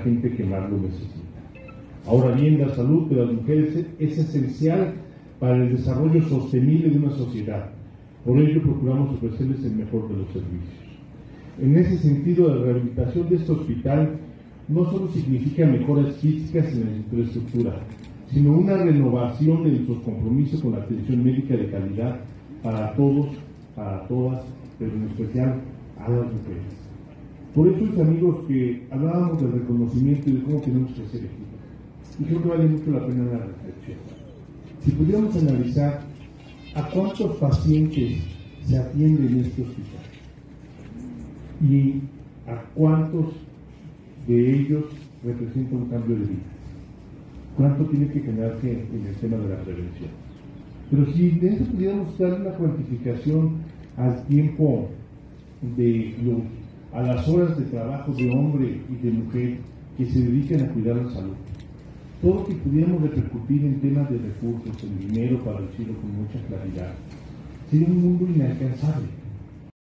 gente que más lo necesita. Ahora bien, la salud de las mujeres es esencial para el desarrollo sostenible de una sociedad. Por ello procuramos ofrecerles el mejor de los servicios. En ese sentido, la rehabilitación de este hospital no solo significa mejoras físicas en la infraestructura, sino una renovación de nuestros compromisos con la atención médica de calidad para todos, para todas, pero en especial a las mujeres. Por eso, mis amigos, que hablábamos del reconocimiento y de cómo tenemos que ser equipos. Y creo que vale mucho la pena la reflexión. Si pudiéramos analizar a cuántos pacientes se atienden en este hospital y a cuántos de ellos representa un cambio de vida, cuánto tiene que generarse en el tema de la prevención. Pero si de eso pudiéramos dar una cuantificación al tiempo a las horas de trabajo de hombre y de mujer que se dedican a cuidar la salud, todo lo que pudiéramos repercutir en temas de recursos, en dinero, para decirlo con mucha claridad, sería un mundo inalcanzable.